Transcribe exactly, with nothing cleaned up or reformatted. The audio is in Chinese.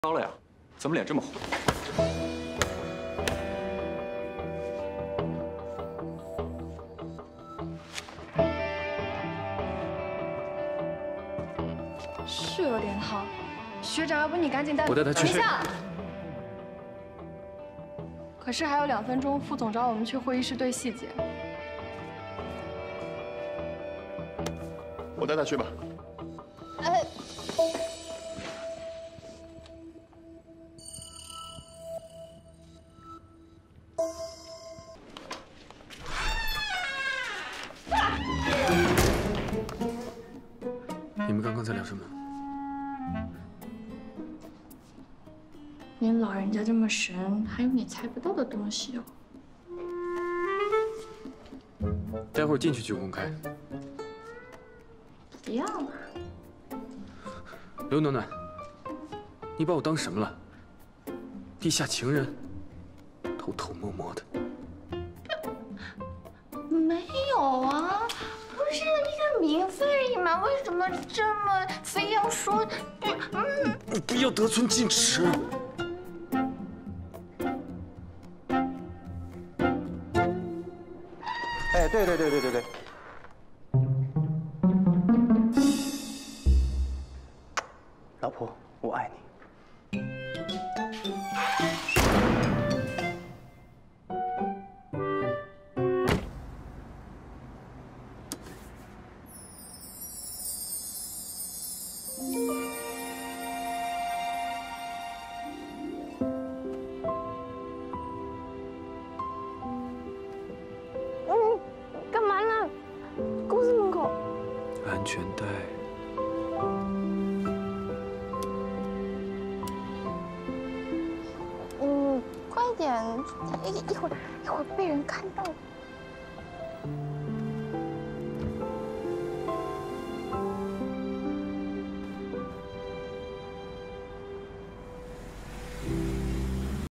高了呀？怎么脸这么红？ 是有点烫，学长，要不你赶紧带我带他去。 等一下。可是还有两分钟，副总找我们去会议室对细节。 我带他去吧。 哎。 你们刚刚在聊什么？ 您老人家这么神，还有你猜不到的东西哦。 待会儿进去就公开。 不要了。 刘暖暖，你把我当什么了？地下情人？偷偷摸摸的。 没有啊。 不是一个名字而已嘛，为什么这么非要说？嗯， 你不要得寸进尺。 哎，对对对对对对。老婆，我爱你。 安全带。 嗯，快点，一一会儿一会儿被人看到。